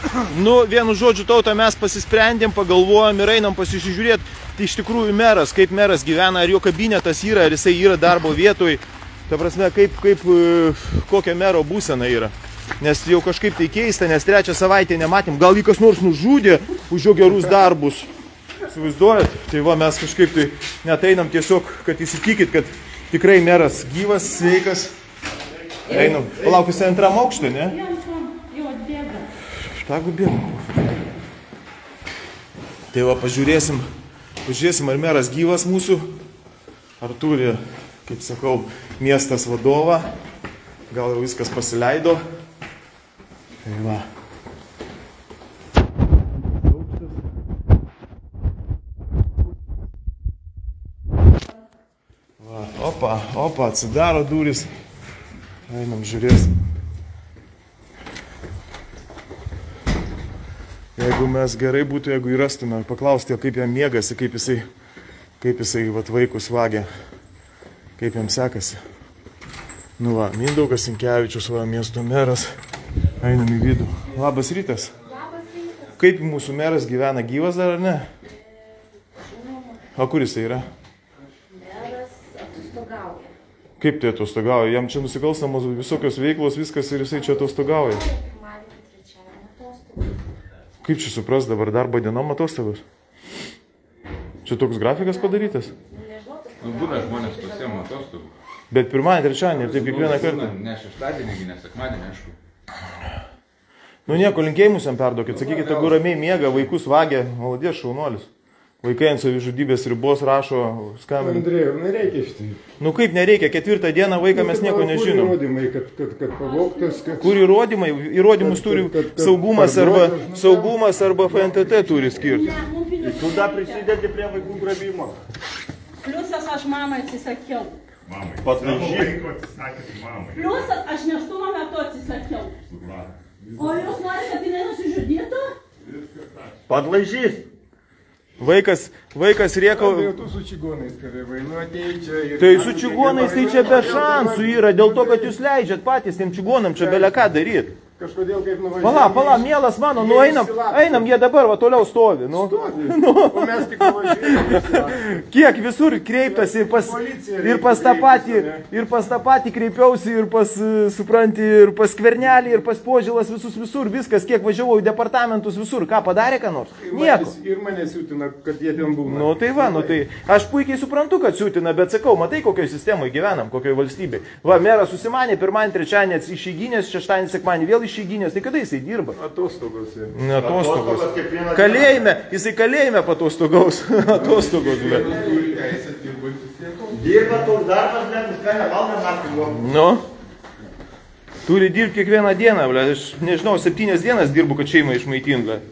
Nu, vienu žodžiu, Tauta, mes pasisprendėm, pagalvojom ir einam pasižiūrėti, tai iš tikrųjų meras, kaip meras gyvena, ar jo kabinetas yra, ar jisai yra darbo vietoj, ta prasme, kokia mero būsena yra. Nes jau kažkaip tai keista, nes 3 savaitę nematėm, gal jį kas nors nužudė už jo gerus darbus. Įsivaizduojat? Tai va, mes kažkaip tai net einam tiesiog, kad įsitikit, kad tikrai meras gyvas, sveikas. Einam, palauk, jisai antram aukštą, ne? Jau atbėga. Štagu bėga. Tai va, pažiūrėsim, ar meras gyvas mūsų, ar turi, kaip sakau, miestas vadovą. Gal jau viskas pasileido. Tai va. Va, opa, atsidaro durys. Einam, žiūrėsim. Jeigu mes gerai būtų, jeigu įrastume, paklausti, kaip jam miegasi, kaip jisai vat, vaikus vagia, kaip jam sekasi. Nu va, Mindaugas Sinkevičius, va, miesto meras. Einam į vidų. Labas rytas. Labas rytas. Kaip mūsų meras gyvena, gyvas dar ar ne? O kur jisai yra? Meras atostogauja. Kaip tai atostogauja? Jam čia nusikalstamos visokios veiklos, viskas ir jisai čia atostogauja. Kaip čia supras dabar darbo dienom atostogos? Čia toks grafikas padarytas? Nu, būna žmonės pasiema atostogų. Bet pirmadienį, trečiadienį ir taip kiekvieną kartą. Ne šeštadienį, ne sekmadienį, aišku. Nu nieko, linkėjimus jam perduokit. Sakykite, jeigu ramiai miega, vaikus vagia, maladės šaunuolis. Vaikai ant savižudybės ribos rašo, skambina. Andrėjau, nereikia šitai. Nu kaip nereikia, 4 dieną vaiką mes nieko nežinom. Kur įrodymai, kad pavogtas, kad... Kur įrodymai? Įrodymus turi saugumas arba FNTT turi skirti. Tada prisidėti prie vaikų grabimo. Pliusas aš mamai atsisakiau. Mamai. Patlaižy. Pliusas aš nėštumo metu atsisakiau. O jūs norite, kad jinai nusižudytų? Padlaižys. Vaikas rieka... Jau tu su čigonais karevai, nu atėjai čia ir... Tai su čigonais tai čia be šansų yra, dėl to, kad jūs leidžiat patys tiem čigonam čia belia ką daryti. Kažkodėl kaip nuvažiavai... Pala, mielas mano, nu einam, jie dabar va toliau stovi. Nu. O mes tik nuvažiavai. Kiek visur kreiptasi ir pas tą patį kreipiausi ir pas, supranti, ir pas Skvernelį, ir pas Požėlas visur, viskas, kiek važiavau į departamentus visur, ką padarė ką nors? Nieko. Ir mane siūtina, kad jie ten būna. Nu tai va, nu tai aš puikiai suprantu, kad siūtina, bet sakau, matai, kokioje sistemoje gyvenam, kokioje valstybėje. Va, meras susimanė, pirmadienį, trečiadienį išeiginės, šeštadienį, sekmadienį vėl išeiginės, tai kada jisai dirba? Atostogos. Atostogos. Kalėjime, jisai kalėjime patostogaus. Atostogos. Dirba toks darbas, bet viską nevalda naktį. Nu. Turi dirbti kiekvieną dieną, ble. Aš nežinau, 7 dienas dirbu, kad šeimą išmaitint, ble.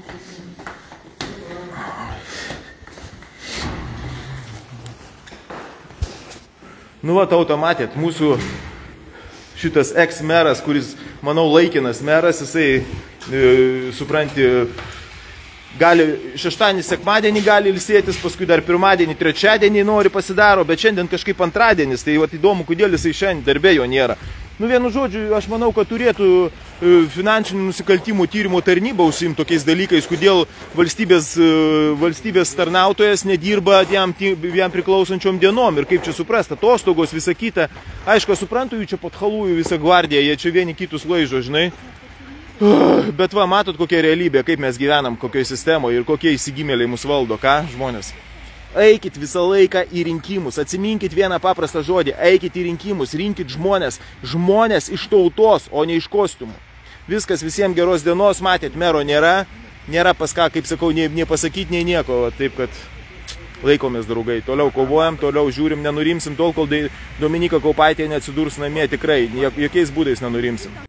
Nu va, Tauta, matėt, mūsų šitas ex-meras, kuris, manau, laikinas meras, jisai, supranti, gali šeštadienį, sekmadienį gali ilsėtis, paskui dar pirmadienį, trečiadienį nori pasidaro, bet šiandien kažkaip antradienis, tai vat, įdomu, kodėl jisai šiandien darbė jo nėra. Nu, vienu žodžiu, aš manau, kad turėtų finansinių nusikaltimų tyrimo tarnyba užsiimti tokiais dalykais, kodėl valstybės tarnautojas nedirba jam priklausančiom dienom ir kaip čia suprasta, atostogos, visa kita. Aišku, suprantu, jų čia pathalųjų visą gvardiją, jie čia vieni kitus laižo, žinai. Bet va, matot, kokia realybė, kaip mes gyvenam, kokioje sistemoje ir kokie įsigimėliai mus valdo, ką, žmonės? Eikit visą laiką į rinkimus, atsiminkit vieną paprastą žodį, eikit į rinkimus, rinkit žmonės iš tautos, o ne iš kostiumų. Viskas, visiems geros dienos, matėt, mero nėra pas ką, kaip sakau, nei pasakyti, nei nieko, taip kad laikomės, draugai, toliau kovojam, toliau žiūrim, nenurimsim tol, kol Dominyka Kaupaitė neatsidurs namie, tikrai, jokiais būdais nenurimsim.